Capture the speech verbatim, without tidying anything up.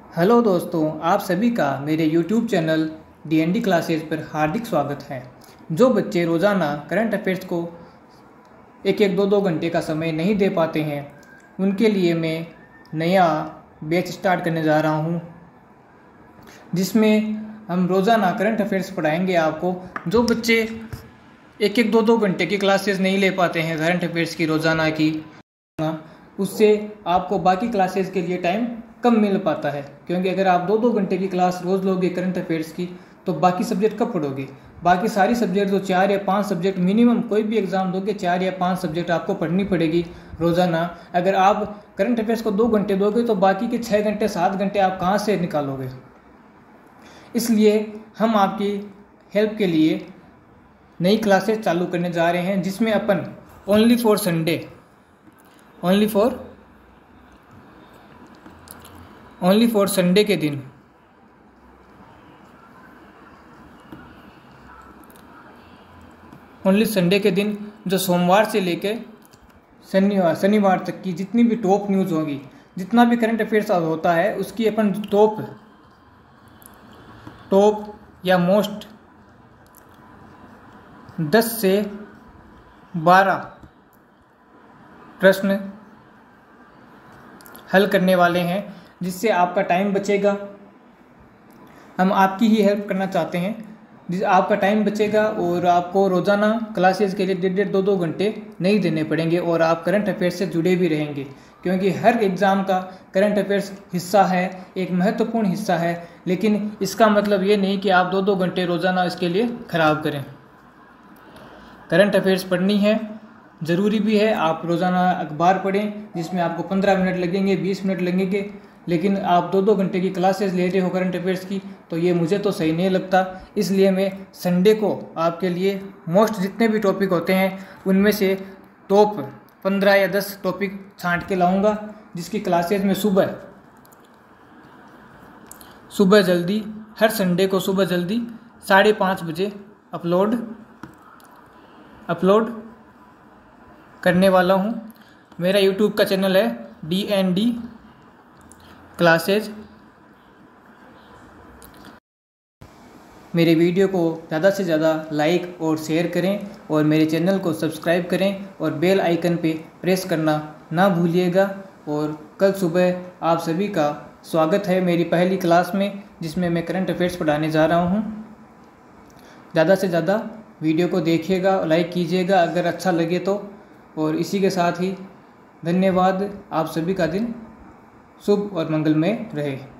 Hello दोस्तों, आप सभी का मेरे YouTube channel D N D classes पर हार्दिक स्वागत है। जो बच्चे रोज़ाना करंट अफेयर्स को एक एक दो दो घंटे का समय नहीं दे पाते हैं, उनके लिए मैं नया बैच स्टार्ट करने जा रहा हूं, जिसमें हम रोज़ाना करंट अफेयर्स पढ़ाएंगे आपको। जो बच्चे एक एक दो दो घंटे की क्लासेस नहीं ले पाते हैं करंट अफेयर्स की रोज़ाना की, उससे आपको बाकी क्लासेस के लिए टाइम कम मिल पाता है। क्योंकि अगर आप दो दो घंटे की क्लास रोज़ लोगे करंट अफेयर्स की, तो बाकी सब्जेक्ट कब पढ़ोगे? बाकी सारी सब्जेक्ट जो चार या पांच सब्जेक्ट मिनिमम कोई भी एग्जाम दोगे, चार या पांच सब्जेक्ट आपको पढ़नी पड़ेगी रोज़ाना। अगर आप करंट अफेयर्स को दो घंटे दोगे तो बाकी के छः घंटे सात घंटे आप कहाँ से निकालोगे? इसलिए हम आपकी हेल्प के लिए नई क्लासेस चालू करने जा रहे हैं, जिसमें अपन only for Sunday only for only for Sunday के दिन ओनली संडे के दिन जो सोमवार से लेकर शनिवार शनिवार तक की जितनी भी टॉप न्यूज़ होगी, जितना भी करंट अफेयर्स होता है, उसकी अपन टॉप टॉप या मोस्ट दस से बारह प्रश्न हल करने वाले हैं, जिससे आपका टाइम बचेगा। हम आपकी ही हेल्प करना चाहते हैं, जिस आपका टाइम बचेगा और आपको रोज़ाना क्लासेस के लिए डेढ़ डेढ़ दो दो घंटे नहीं देने पड़ेंगे और आप करंट अफेयर्स से जुड़े भी रहेंगे। क्योंकि हर एग्ज़ाम का करंट अफेयर्स हिस्सा है, एक महत्वपूर्ण हिस्सा है, लेकिन इसका मतलब ये नहीं कि आप दो दो घंटे रोज़ाना इसके लिए ख़राब करें। करंट अफेयर्स पढ़नी है, ज़रूरी भी है। आप रोज़ाना अखबार पढ़ें, जिसमें आपको पंद्रह मिनट लगेंगे, बीस मिनट लगेंगे, लेकिन आप दो दो घंटे की क्लासेस ले रहे हो करंट अफेयर्स की, तो ये मुझे तो सही नहीं लगता। इसलिए मैं संडे को आपके लिए मोस्ट जितने भी टॉपिक होते हैं, उनमें से टॉप पंद्रह या दस टॉपिक छांट के लाऊंगा, जिसकी क्लासेस में सुबह सुबह जल्दी हर संडे को सुबह जल्दी साढ़े पाँच बजे अपलोड अपलोड करने वाला हूँ। मेरा यूट्यूब का चैनल है डी एन डी क्लासेज। मेरे वीडियो को ज़्यादा से ज़्यादा लाइक और शेयर करें और मेरे चैनल को सब्सक्राइब करें और बेल आइकन पे प्रेस करना ना भूलिएगा। और कल सुबह आप सभी का स्वागत है मेरी पहली क्लास में, जिसमें मैं करंट अफेयर्स पढ़ाने जा रहा हूँ। ज़्यादा से ज़्यादा वीडियो को देखिएगा, लाइक कीजिएगा अगर अच्छा लगे तो। और इसी के साथ ही धन्यवाद। आप सभी का दिन शुभ और मंगलमय रहे।